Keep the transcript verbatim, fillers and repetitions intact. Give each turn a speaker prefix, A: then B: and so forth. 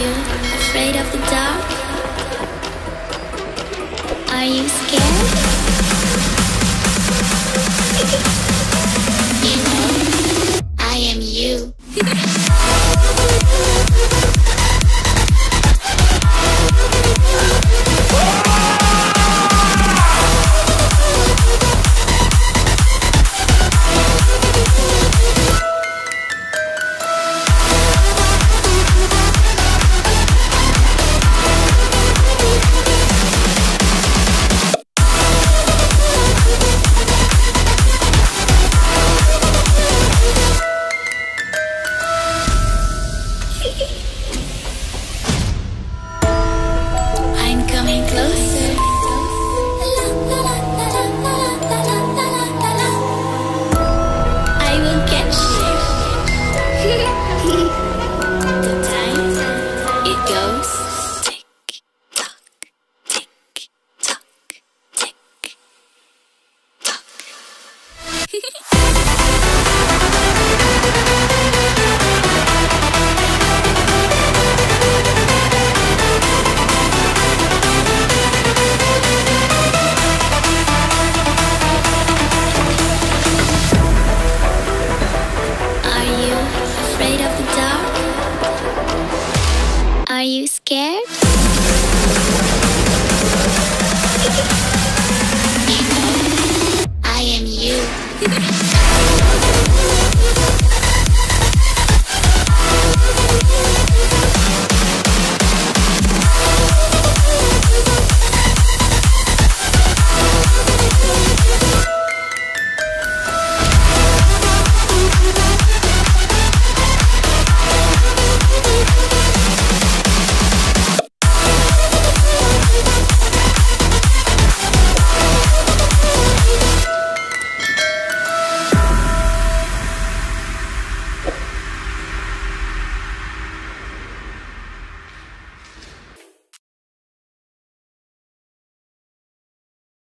A: you afraid of the dark? Are you scared? You know, I am you. I'm coming closer. I will catch you. The time it goes tick tock, tick tock, tick tock. Are you afraid of the dark? Are you scared?